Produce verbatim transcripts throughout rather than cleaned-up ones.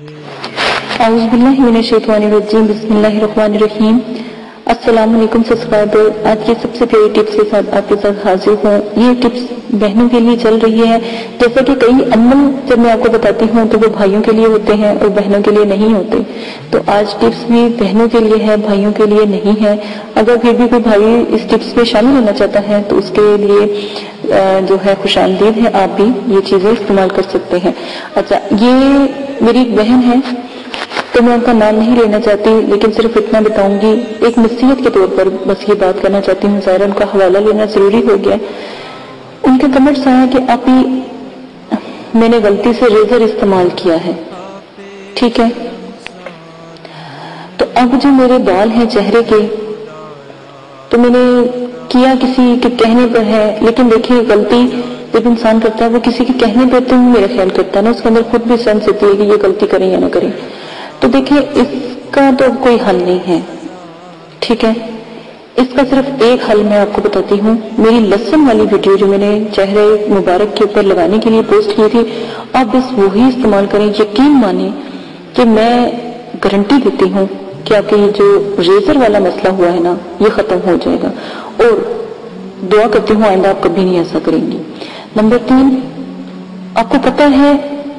اعوذ باللہ من الشیطان الرجیم، بسم اللہ الرحمن الرحیم۔ السلام علیکم سبسکرائبر، آج کی سب سے پیاری ٹپس کے ساتھ آپ کے ساتھ حاضر ہوں۔ یہ ٹپس بہنوں کے لیے چل رہی ہے، جیسا کہ کئی عمل جب میں آپ کو بتاتی ہوں تو وہ بھائیوں کے لیے ہوتے ہیں اور بہنوں کے لیے نہیں ہوتے، تو آج ٹپس بھی بہنوں کے لیے ہے، بھائیوں کے لیے نہیں ہے۔ اگر پھر بھی کوئی بھائی اس ٹپس میں شامل ہونا چاہتا ہے تو اس کے لیے جو ہے خوش آمدید ہے، آپ بھی یہ چیزیں استعمال کر سکتے ہیں۔ اچھا، یہ میری ایک بہن ہے تو میں ان کا نام نہیں لینا چاہتی، لیکن صرف اتنا بتاؤں گی، ایک نصیحت کے طور پر بس یہ بات کرنا چاہتی ہوں، ظاہر ان کا حوالہ لینا ضروری ہو گیا۔ ان کے کمنٹس آیا کہ آپ ہی میں نے غلطی سے ریزر استعمال کیا ہے، ٹھیک ہے، تو اب جو میرے بال ہیں چہرے کے تو میں نے کیا کسی کے کہنے پر ہے، لیکن دیکھیے غلطی جب انسان کرتا ہے وہ کسی کے کہنے پہ تو میرا خیال کرتا ہے نا، اس کے اندر خود بھی سینس ہوتی ہے کہ یہ غلطی کریں یا نہ کریں، تو دیکھیے اس کا تو کوئی حل نہیں ہے، ٹھیک ہے، اس کا صرف ایک حل میں آپ کو بتاتی ہوں۔ میری لہسن والی ویڈیو جو میں نے چہرے مبارک کے اوپر لگانے کے لیے پوسٹ کی تھی، آپ بس وہی استعمال کریں، یقین مانیں کہ میں گارنٹی دیتی ہوں کہ آپ کے یہ جو ریزر والا مسئلہ ہوا ہے نا یہ ختم ہو جائے گا، اور دعا کرتی ہوں آئندہ آپ کبھی نہیں ایسا کریں گی۔ نمبر تین، آپ کو پتہ ہے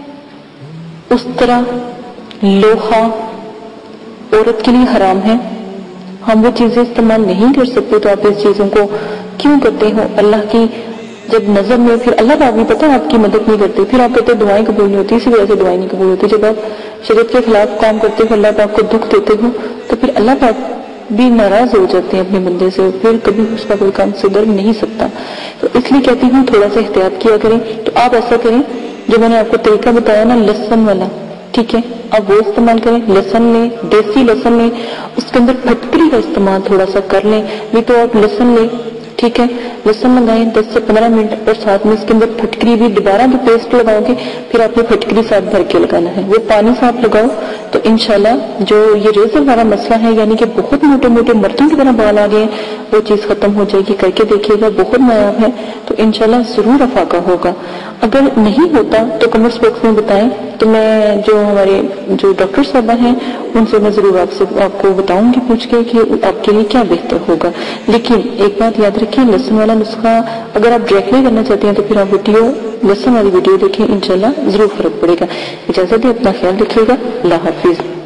اس طرح لوہا عورت کے لیے حرام ہے، ہم وہ چیزیں استعمال نہیں کر سکتے، تو آپ اس چیزوں کو کیوں کرتے ہو؟ اللہ کی جب نظر میں پھر اللہ کا بھی پتہ ہے آپ کی مدد نہیں کرتے، پھر آپ کہتے دعائیں قبول نہیں ہوتی، اسی وجہ سے دعائیں نہیں قبول ہوتی۔ جب آپ شریعت کے خلاف کام کرتے ہو، اللہ پاک کو دکھ دیتے ہو، تو پھر اللہ پاک بھی ناراض ہو جاتے ہیں اپنے بندے سے، پھر کبھی اس کا کوئی کام سدھر نہیں سکتا۔ تو اس لیے کہتی ہوں تھوڑا سا احتیاط کیا کریں۔ تو آپ ایسا کریں جو میں نے آپ کو طریقہ بتایا نا لہسن والا، ٹھیک ہے، آپ وہ استعمال کریں۔ لہسن لیں، دیسی لہسن لیں، اس کے اندر پھٹکری کا استعمال تھوڑا سا کر لیں، نہیں تو آپ لہسن لیں، ٹھیک ہے، لہسن لگائیں دس سے پندرہ منٹ، اور ساتھ میں اس کے اندر پھٹکری بھی دوبارہ جو پیسٹ لگاؤ گے پھر آپ نے پھٹکری ساتھ بھر کے لگانا ہے، وہ پانی سے آپ لگاؤ تو انشاءاللہ جو یہ ریزر والا مسئلہ ہے، یعنی کہ بہت موٹے موٹے مردوں کی طرح بال آ گئے، وہ چیز ختم ہو جائے گی۔ کر کے دیکھیے گا، بہت نایاب ہے، تو انشاءاللہ ضرور افاقہ ہوگا۔ اگر نہیں ہوتا تو کمنٹس باکس میں بتائیں، تو میں جو ہمارے جو ڈاکٹر صاحبہ ہیں ان سے میں ضرور آپ سے آپ کو بتاؤں گی پوچھ کے کہ آپ کے لیے کیا بہتر ہوگا۔ لیکن ایک بات یاد رکھیں، لہسن والا نسخہ اگر آپ ڈائریکٹلی کرنا چاہتے ہیں تو پھر آپ ویڈیو لہسن والی ویڈیو دیکھیں، انشاءاللہ ضرور فرق پڑے گا۔ اجازت دیں، اپنا خیال رکھیے گا، اللہ حافظ۔